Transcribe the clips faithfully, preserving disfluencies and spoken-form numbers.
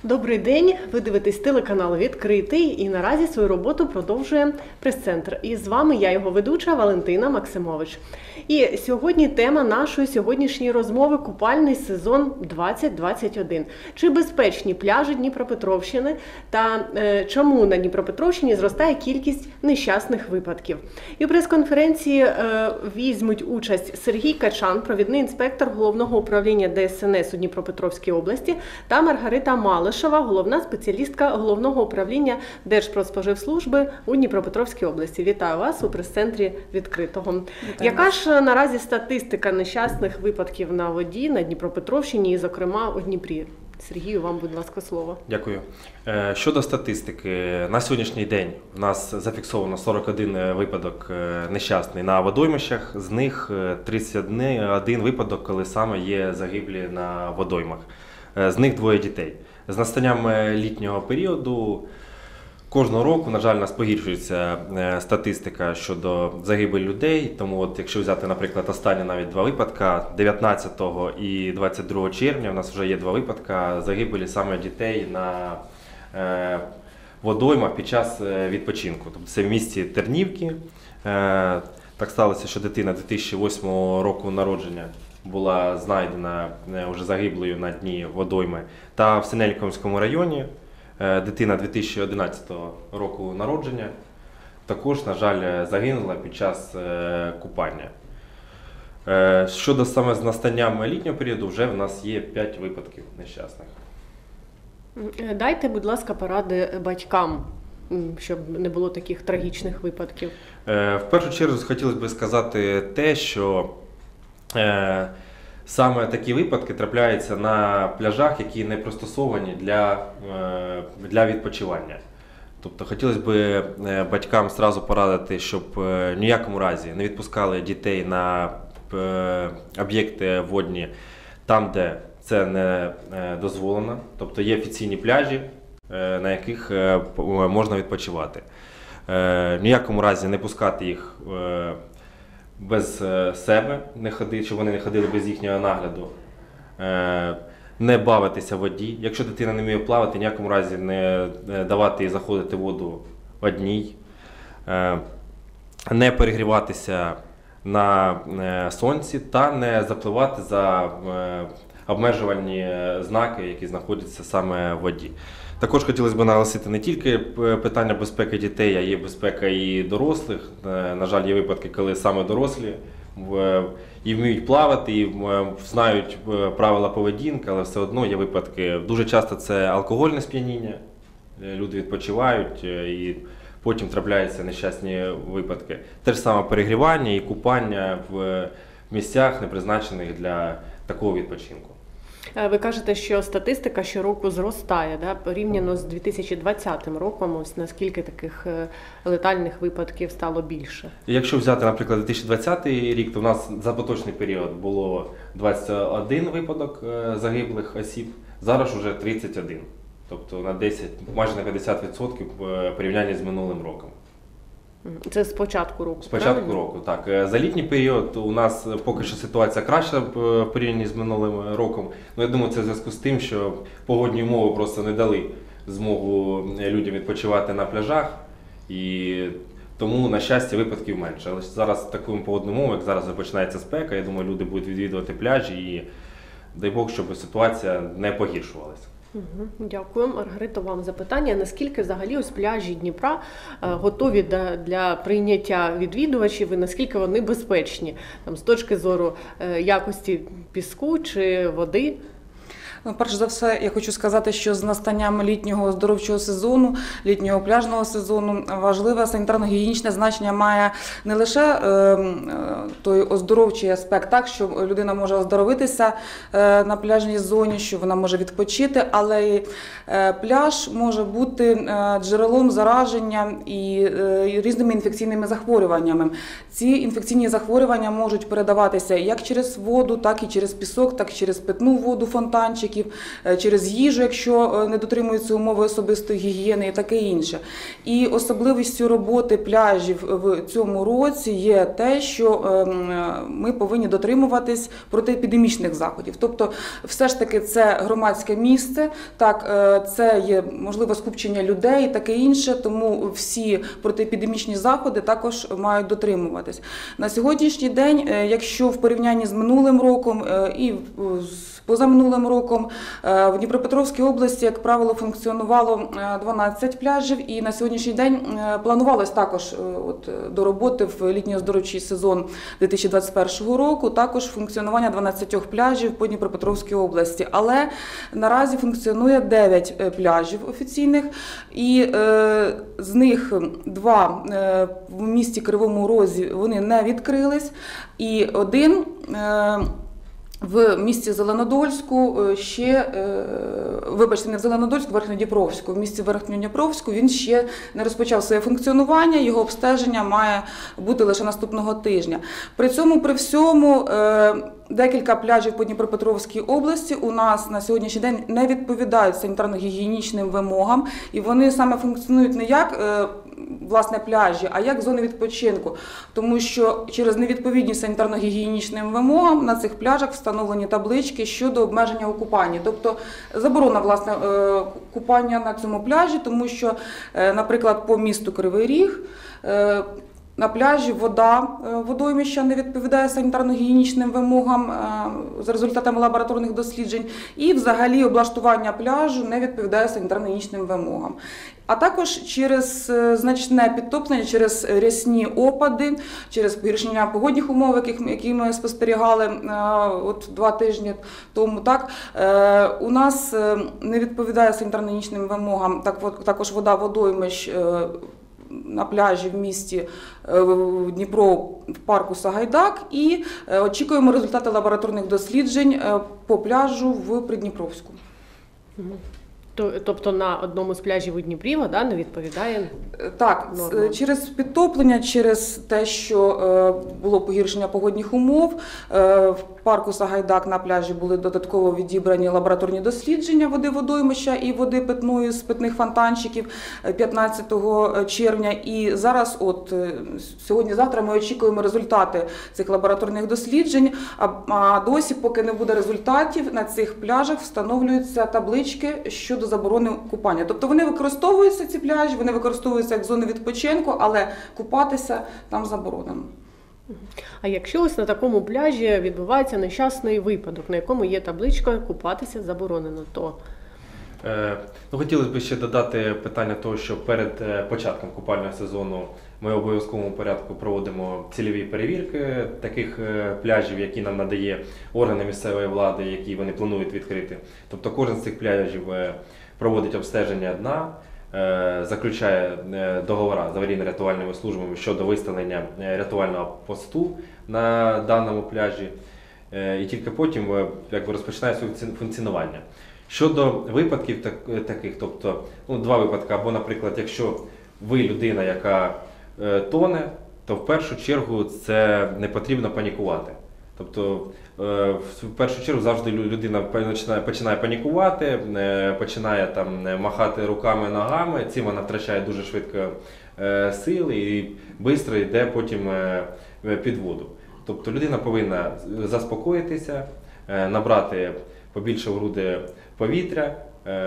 Добрий день, ви дивитесь телеканал «Відкритий» і наразі свою роботу продовжує прес-центр. І з вами я, його ведуча Валентина Максимович. І сьогодні тема нашої сьогоднішньої розмови – купальний сезон двадцять двадцять один. Чи безпечні пляжі Дніпропетровщини та е, чому на Дніпропетровщині зростає кількість нещасних випадків? І в прес-конференції е, візьмуть участь Сергій Качан, провідний інспектор Головного управління Де Ес Ен Ес у Дніпропетровській області, та Маргарита Малишева, головна спеціалістка Головного управління Держпродспоживслужби у Дніпропетровській області. Вітаю вас у прес-центрі «Відкритого». Вітаю Яка вас. ж наразі статистика нещасних випадків на воді на Дніпропетровщині і, зокрема, у Дніпрі? Сергію, вам, будь ласка, слово. Дякую. Щодо статистики, на сьогоднішній день у нас зафіксовано сорок один випадок нещасний на водоймищах, з них тридцять один випадок, коли саме є загиблі на водоймах. З них двоє дітей. З настанням літнього періоду кожного року, на жаль, у нас погіршується статистика щодо загибель людей. Тому от, якщо взяти, наприклад, останні навіть два випадка, дев'ятнадцятого і двадцять другого червня у нас вже є два випадка загибелі саме дітей на е, водоймах під час відпочинку. Тобто це в місті Тернівки. Е, так сталося, що дитина дві тисячі восьмого року народження була знайдена вже загиблою на дні водойми. Та в Синельниковському районі дитина дві тисячі одинадцятого року народження також, на жаль, загинула під час купання. Щодо саме з настанням літнього періоду, вже в нас є п'ять випадків нещасних. Дайте, будь ласка, поради батькам, щоб не було таких трагічних випадків. В першу чергу хотілося б сказати те, що саме такі випадки трапляються на пляжах, які не пристосовані для, для відпочивання. Тобто хотілося б батькам одразу порадити, щоб в ніякому разі не відпускали дітей на об'єкти водні там, де це не дозволено. Тобто є офіційні пляжі, на яких можна відпочивати. В ніякому разі не пускати їх без себе, не ходити, щоб вони не ходили без їхнього нагляду, не бавитися в воді. Якщо дитина не вміє плавати, ніякому разі не давати їй заходити в воду одній, не перегріватися на сонці та не запливати за обмежувальні знаки, які знаходяться саме в воді. Також хотілося б наголосити не тільки питання безпеки дітей, а є безпека і дорослих. На жаль, є випадки, коли саме дорослі і вміють плавати, і знають правила поведінки, але все одно є випадки. Дуже часто це алкогольне сп'яніння, люди відпочивають і потім трапляються нещасні випадки. Те ж саме перегрівання і купання в місцях, не призначених для такого відпочинку. Ви кажете, що статистика щороку зростає, да? Порівняно з дві тисячі двадцятим роком, ось наскільки таких летальних випадків стало більше? Якщо взяти, наприклад, дві тисячі двадцятий рік, то в нас за поточний період було двадцять один випадок загиблих осіб, зараз вже тридцять один. Тобто на десять, майже на п'ятдесят відсотків порівняння з минулим роком. Це з початку року? З початку правильно? року, так. За літній період у нас поки що ситуація краща в порівнянні з минулим роком. Ну, я думаю, це в зв'язку з тим, що погодні умови просто не дали змогу людям відпочивати на пляжах. І тому, на щастя, випадків менше. Але зараз таким погодним умовам, як зараз починається спека, я думаю, люди будуть відвідувати пляжі і дай Бог, щоб ситуація не погіршувалася. Угу, дякую. Маргарита, вам запитання. Наскільки взагалі ось пляжі Дніпра готові для, для прийняття відвідувачів і наскільки вони безпечні там, з точки зору якості піску чи води? Ну, перш за все, я хочу сказати, що з настанням літнього оздоровчого сезону, літнього пляжного сезону, важливе санітарно-гігієнічне значення має не лише е, той оздоровчий аспект, так, що людина може оздоровитися е, на пляжній зоні, що вона може відпочити, але й е, пляж може бути е, джерелом зараження і е, різними інфекційними захворюваннями. Ці інфекційні захворювання можуть передаватися як через воду, так і через пісок, так і через питну воду фонтанчик, через їжу, якщо не дотримуються умови особистої гігієни і таке інше. І особливістю роботи пляжів в цьому році є те, що ми повинні дотримуватись протиепідемічних заходів. Тобто, все ж таки, це громадське місце, так, це є можливе скупчення людей, таке інше, тому всі протиепідемічні заходи також мають дотримуватись. На сьогоднішній день, якщо в порівнянні з минулим роком і з позаминулим роком, в Дніпропетровській області, як правило, функціонувало дванадцять пляжів, і на сьогоднішній день планувалось також от, до роботи в літньо-оздоровчий сезон дві тисячі двадцять першого року, також функціонування дванадцяти пляжів по Дніпропетровській області. Але наразі функціонує дев'ять пляжів офіційних, і е, з них два е, в місті Кривому Розі вони не відкрились, і один е, в місті Зеленодольську ще, вибачте, не в Зеленодольську, в Верхньодніпровську, в місті Верхньодніпровську він ще не розпочав своє функціонування, його обстеження має бути лише наступного тижня. При цьому, при всьому, декілька пляжів по Дніпропетровській області у нас на сьогоднішній день не відповідають санітарно-гігієнічним вимогам, і вони саме функціонують не як власне пляжі, а як зони відпочинку, тому що через невідповідність санітарно-гігієнічним вимогам на цих пляжах встановлені таблички щодо обмеження у купанні. Тобто заборона власне купання на цьому пляжі, тому що, наприклад, по місту Кривий Ріг на пляжі вода водоймища не відповідає санітарно-гігієнічним вимогам за результатами лабораторних досліджень, і взагалі облаштування пляжу не відповідає санітарно-гігієнічним вимогам. А також через значне підтоплення, через рясні опади, через погіршення погодних умов, які ми спостерігали от два тижні тому, так, у нас не відповідає санітарно-гігієнічним вимогам також вода водоймищ на пляжі в місті Дніпро в парку Сагайдак, і очікуємо результати лабораторних досліджень по пляжу в Придніпровську. Тобто на одному з пляжів у Дніпрі вода не відповідає Так, нормам? Через підтоплення, через те, що було погіршення погодних умов, в парку Сагайдак на пляжі були додатково відібрані лабораторні дослідження води водоймища і води питної з питних фонтанчиків п'ятнадцятого червня. І зараз, от сьогодні-завтра, ми очікуємо результати цих лабораторних досліджень, а досі, поки не буде результатів, на цих пляжах встановлюються таблички щодо заборони купання. Тобто вони використовуються, ці пляжі, вони використовуються як зони відпочинку, але купатися там заборонено. А якщо ось на такому пляжі відбувається нещасний випадок, на якому є табличка «Купатися заборонено», то… Е, ну, хотілося б ще додати питання того, що перед початком купального сезону ми в обов'язковому порядку проводимо цільові перевірки таких пляжів, які нам надає органи місцевої влади, які вони планують відкрити. Тобто кожен з цих пляжів проводить обстеження дна, заключає договори з аварійно-рятувальними службами щодо виставлення рятувального посту на даному пляжі, і тільки потім якби, розпочинає своє функціонування. Щодо випадків так, таких, тобто ну, два випадки, або, наприклад, якщо ви людина, яка е, тоне, то в першу чергу це не потрібно панікувати. Тобто е, в першу чергу завжди людина починає, починає панікувати, е, починає там махати руками, ногами, цим вона втрачає дуже швидко е, сили і швидко йде потім е, під воду. Тобто людина повинна заспокоїтися, е, набрати побільше в груди повітря,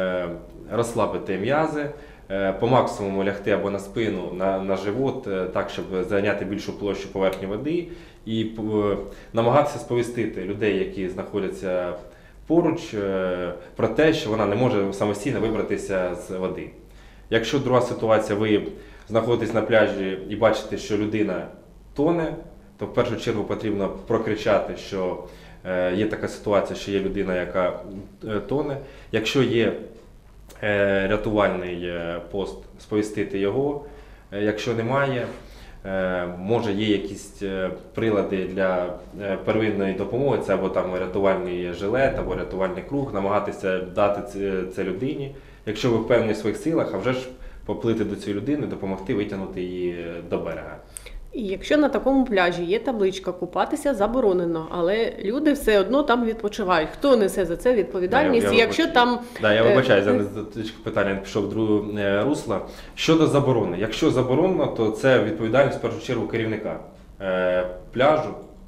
розслабити м'язи, по максимуму лягти або на спину, на, на живот, так, щоб зайняти більшу площу поверхні води і намагатися сповістити людей, які знаходяться поруч, про те, що вона не може самостійно вибратися з води. Якщо друга ситуація, ви знаходитесь на пляжі і бачите, що людина тоне, то в першу чергу потрібно прокричати, що є така ситуація, що є людина, яка тоне. Якщо є рятувальний пост, сповістити його. Якщо немає, може є якісь прилади для первинної допомоги, це або там рятувальний жилет, або рятувальний круг, намагатися дати це людині. Якщо ви впевнені в своїх силах, а вже ж поплити до цієї людини, допомогти витягнути її до берега. І якщо на такому пляжі є табличка «Купатися заборонено», але люди все одно там відпочивають, хто несе за це відповідальність? Да, я, я якщо вибач... там… да, я вибачаю, за питання пішов в друге русло. Щодо заборони. Якщо заборонено, то це відповідальність в першу чергу керівника пляжу,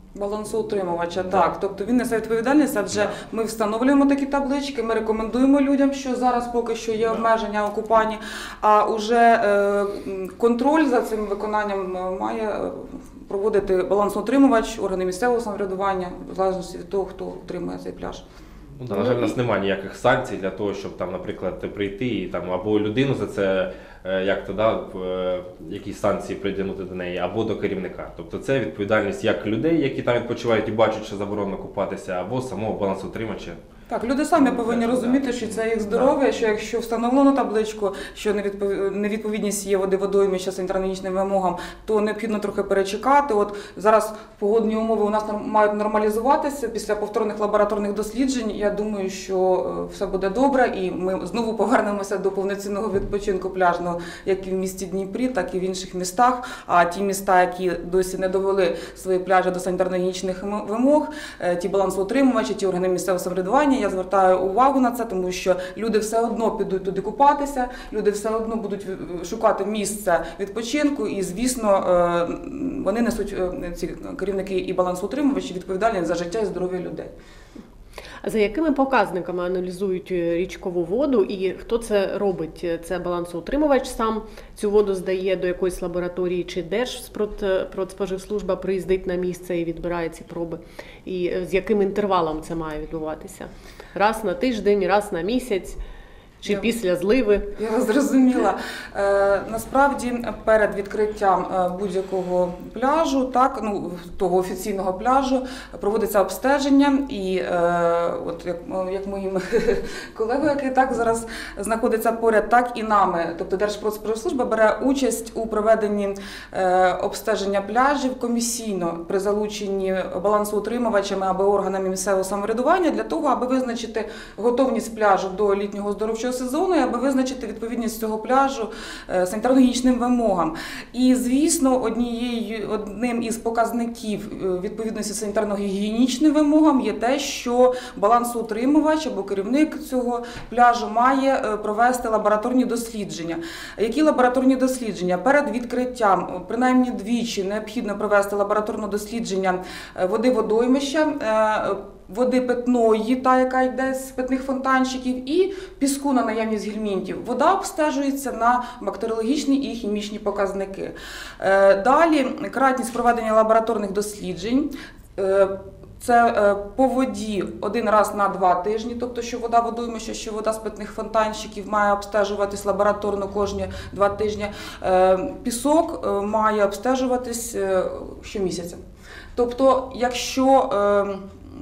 Балансоутримувача, Да. так. Тобто він несе відповідальність, адже Да. ми встановлюємо такі таблички, ми рекомендуємо людям, що зараз поки що є Да. обмеження у купанні, а вже е, контроль за цим виконанням е, має е, проводити балансоутримувач, органи місцевого самоврядування, в залежності від того, хто утримує цей пляж. Ну, да, на жаль, у нас немає ніяких санкцій для того, щоб там, наприклад, прийти і там або людину за це е, як то да, е, якісь санкції притягнути до неї, або до керівника. Тобто це відповідальність як людей, які там відпочивають і бачать, що заборонено купатися, або самого балансоутримувача. Так, люди самі повинні Так, розуміти, так. що це їх здоров'я, що якщо встановлено табличку, що невідпов- невідповідність є води водоймища санітарно-гігієнічним вимогам, то необхідно трохи перечекати. От зараз погодні умови у нас норм- мають нормалізуватися після повторних лабораторних досліджень. Я думаю, що е, все буде добре, і ми знову повернемося до повноцінного відпочинку пляжного, як і в місті Дніпрі, так і в інших містах. А ті міста, які досі не довели свої пляжі до санітарно-гігієнічних вим- вимог, е, ті балансоутримувачі, ті органи місцевого самоврядування, я звертаю увагу на це, тому що люди все одно підуть туди купатися, люди все одно будуть шукати місце відпочинку, і, звісно, е, вони несуть, е, ці керівники і балансоутримувачі, відповідальність за життя і здоров'я людей. А за якими показниками аналізують річкову воду і хто це робить? Це балансоутримувач сам цю воду здає до якоїсь лабораторії, чи Держпродспоживслужба приїздить на місце і відбирає ці проби? І з яким інтервалом це має відбуватися? Раз на тиждень, раз на місяць? Чи Я- після зливи? Я вас зрозуміла. Е, насправді перед відкриттям е, будь-якого пляжу, так, ну, того офіційного пляжу, проводиться обстеження, і е, от як, як моїм колегою, який так зараз знаходиться поряд, так і нами, тобто Держпродспоживслужба бере участь у проведенні е, обстеження пляжів комісійно при залученні балансоутримувачами або органами місцевого самоврядування для того, аби визначити готовність пляжу до літнього оздоровчого сезону і аби визначити відповідність цього пляжу е, санітарно-гігієнічним вимогам. І, звісно, однією, одним із показників е, відповідності санітарно-гігієнічним вимогам є те, що балансоутримувач або керівник цього пляжу має е, провести лабораторні дослідження. Які лабораторні дослідження? Перед відкриттям, принаймні двічі, необхідно провести лабораторне дослідження е, води водоймища, е, води питної, та, яка йде з питних фонтанчиків, і піску на наявність гельмінтів. Вода обстежується на бактеріологічні і хімічні показники. Е, Далі кратність проведення лабораторних досліджень. Е, Це е, по воді один раз на два тижні, тобто що вода водоймища, що вода з питних фонтанчиків має обстежуватись лабораторно кожні два тижні. Е, Пісок е, має обстежуватись е, щомісяця. Тобто, якщо е,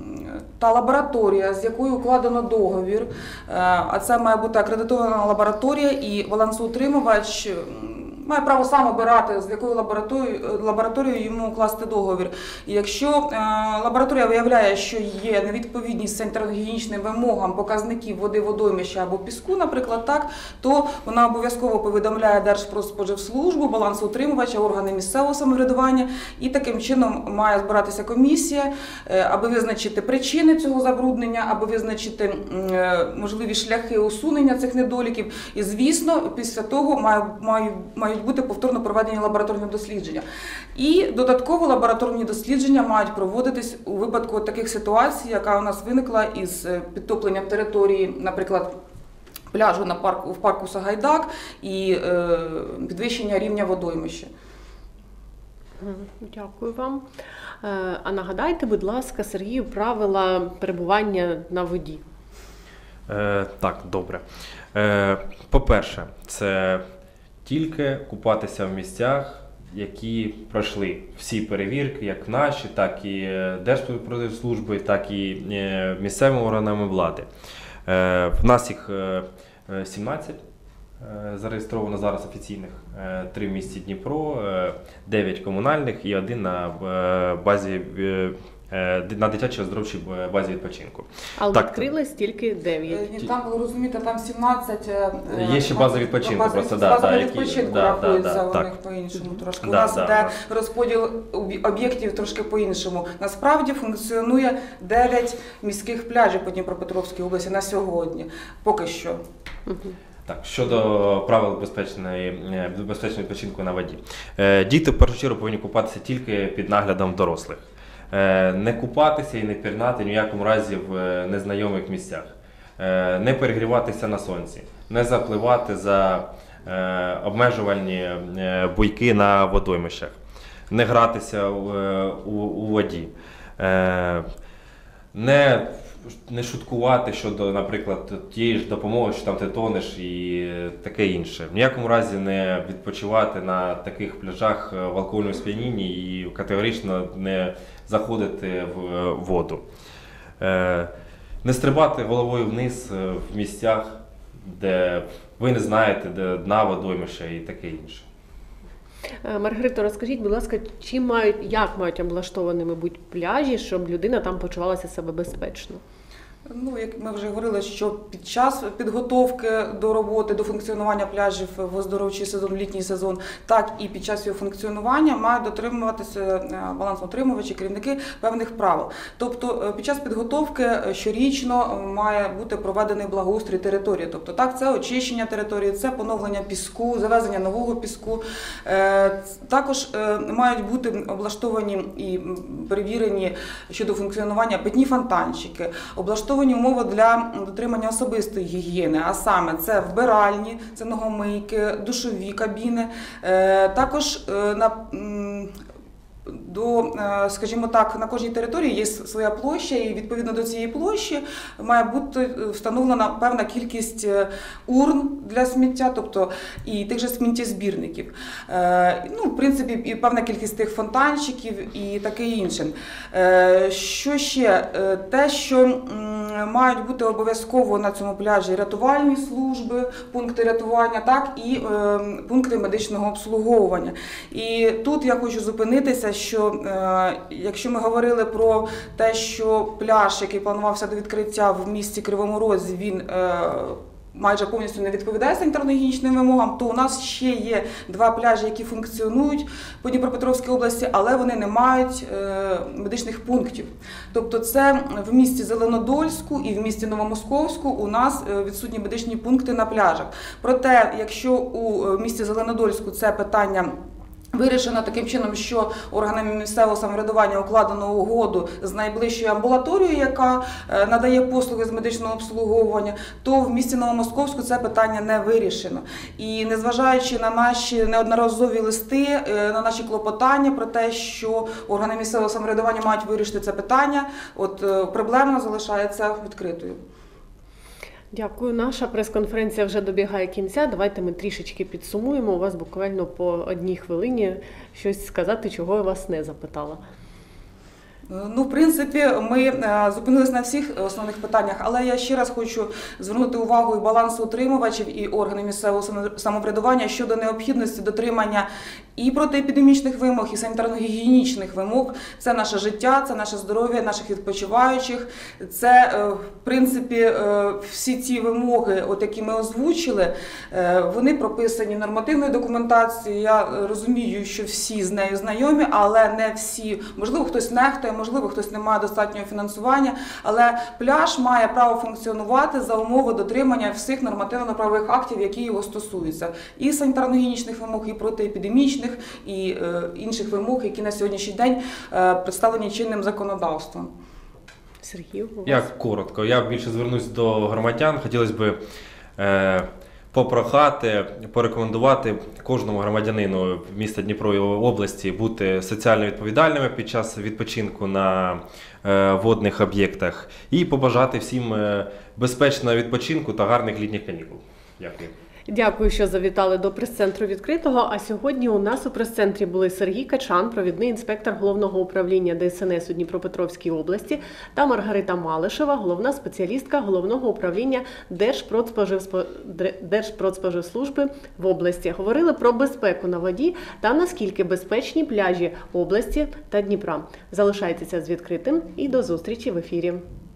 та лабораторія, з якою укладено договір, а це має бути акредитована лабораторія, і балансоутримувач має право сам обирати, з якою лабораторією, лабораторією йому укласти договір. І якщо е, лабораторія виявляє, що є невідповідність санітарно-гігієнічним вимогам показників води водоймища або піску, наприклад, так, то вона обов'язково повідомляє Держпродспоживслужбу, балансоутримувача, органи місцевого самоврядування, і таким чином має збиратися комісія, е, аби визначити причини цього забруднення, аби визначити е, можливі шляхи усунення цих недоліків. І, звісно, після того має, має, мають бути повторно проведені лабораторні дослідження. І додатково лабораторні дослідження мають проводитись у випадку таких ситуацій, яка у нас виникла із підтопленням території, наприклад, пляжу на парку, в парку Сагайдак, і е, підвищення рівня водоймища. Дякую вам. Е, А нагадайте, будь ласка, Сергію, правила перебування на воді. Е, так, добре. Е, по-перше, це тільки купатися в місцях, які пройшли всі перевірки, як наші, так і Держпродспоживслужби, так і е, місцевими органами влади. Е, в нас їх е, сімнадцять. Зареєстровано зараз офіційних, три в місті Дніпро, дев'ять комунальних і один на базі, на дитячій оздоровчій базі відпочинку. Але Так, відкрилось тільки дев'ять. Ні, там, ви розумієте, там сімнадцять... Є ще база відпочинку, база, просто, база да, да, відпочинку які- да, рахується да, да, у так. них по-іншому трошки. Да, у нас да, йде да. розподіл об'є- об'єктів трошки по-іншому. Насправді функціонує дев'ять міських пляжів по Дніпропетровській області на сьогодні. Поки що. Так, щодо правил безпечної, безпечного відпочинку на воді. Е, Діти в першу чергу повинні купатися тільки під наглядом дорослих. Е, Не купатися і не пірнати ні в якому разі в е, незнайомих місцях. Е, Не перегріватися на сонці, не запливати за е, обмежувальні е, буйки на водоймищах, не гратися в, е, у, у воді, е, не, не шуткувати щодо, наприклад, тієї ж допомоги, що там ти тонеш і таке інше. В ніякому разі не відпочивати на таких пляжах в алкогольному сп'янінні і категорично не заходити в воду. Е, Не стрибати головою вниз в місцях, де ви не знаєте, де дна водоймища і таке інше. Маргарито, розкажіть, будь ласка, чим мають, як мають облаштованими бути пляжі, щоб людина там почувалася себе безпечно? Ну, як ми вже говорили, що під час підготовки до роботи, до функціонування пляжів в оздоровчий сезон, в літній сезон, так і під час його функціонування мають дотримуватися балансоутримувачі, керівники певних правил. Тобто під час підготовки щорічно має бути проведений благоустрій території. Тобто так, це очищення території, це поновлення піску, завезення нового піску. Також мають бути облаштовані і перевірені щодо функціонування питні фонтанчики, облаштовані умови для дотримання особистої гігієни, а саме це вбиральні, це ногомийки, душові кабіни. Також на До, скажімо так, на кожній території є своя площа, і відповідно до цієї площі має бути встановлена певна кількість урн для сміття, тобто і тих же сміттєзбірників. Ну, в принципі, і певна кількість тих фонтанчиків і таке інше. Що ще? Те, що мають бути обов'язково на цьому пляжі рятувальні служби, пункти рятування, так і пункти медичного обслуговування. І тут я хочу зупинитися, що е, якщо ми говорили про те, що пляж, який планувався до відкриття в місті Кривому Розі, він е, майже повністю не відповідає санітарно-гігієнічним вимогам, то у нас ще є два пляжі, які функціонують по Дніпропетровській області, але вони не мають е, медичних пунктів. Тобто це в місті Зеленодольську і в місті Новомосковську у нас відсутні медичні пункти на пляжах. Проте, якщо у місті Зеленодольську це питання вирішено таким чином, що органами місцевого самоврядування укладено угоду з найближчою амбулаторією, яка надає послуги з медичного обслуговування, то в місті Новомосковську це питання не вирішено. І незважаючи на наші неодноразові листи, на наші клопотання про те, що органи місцевого самоврядування мають вирішити це питання, от проблема залишається відкритою. Дякую. Наша прес-конференція вже добігає кінця. Давайте ми трішечки підсумуємо. У вас буквально по одній хвилині щось сказати, чого я вас не запитала. Ну, в принципі, ми зупинилися на всіх основних питаннях, але я ще раз хочу звернути увагу і балансоутримувачів, і органів місцевого самоврядування щодо необхідності дотримання і протиепідемічних вимог, і санітарно-гігієнічних вимог. Це наше життя, це наше здоров'я наших відпочиваючих. Це, в принципі, всі ці вимоги, от які ми озвучили, вони прописані в нормативній документації. Я розумію, що всі з нею знайомі, але не всі. Можливо, хтось нехтує, можливо, хтось не має достатнього фінансування, але пляж має право функціонувати за умови дотримання всіх нормативно-правових актів, які його стосуються. І санітарно-гігієнічних вимог, і протиепідемічних, і е, інших вимог, які на сьогоднішній день е, представлені чинним законодавством. Сергій, у вас? Я коротко. Я більше звернусь до громадян. Хотілося б е, попрохати, порекомендувати кожному громадянину міста Дніпро і області бути соціально відповідальними під час відпочинку на е, водних об'єктах і побажати всім е, безпечного відпочинку та гарних літніх канікул. Дякую. Дякую, що завітали до прес-центру відкритого. А сьогодні у нас у прес-центрі були Сергій Качан, провідний інспектор Головного управління Де Ес Ен Ес у Дніпропетровській області, та Маргарита Малишева, головна спеціалістка Головного управління Держпродспоживспо... Держпродспоживслужби в області. Говорили про безпеку на воді та наскільки безпечні пляжі області та Дніпра. Залишайтеся з відкритим і до зустрічі в ефірі.